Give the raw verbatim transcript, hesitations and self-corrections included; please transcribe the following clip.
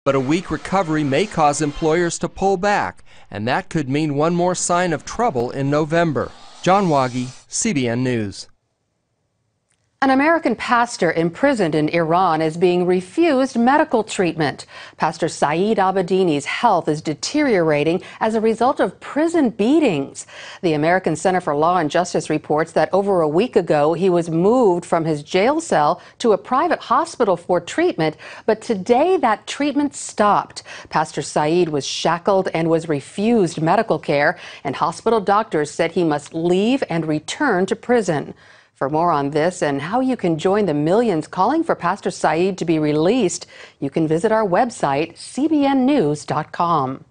But a weak recovery may cause employers to pull back, and that could mean one more sign of trouble in November. John Waggy, C B N News. An American pastor imprisoned in Iran is being refused medical treatment. Pastor Saeed Abedini's health is deteriorating as a result of prison beatings. The American Center for Law and Justice reports that over a week ago he was moved from his jail cell to a private hospital for treatment, but today that treatment stopped. Pastor Saeed was shackled and was refused medical care, and hospital doctors said he must leave and return to prison. For more on this and how you can join the millions calling for Pastor Saeed to be released, you can visit our website, C B N news dot com.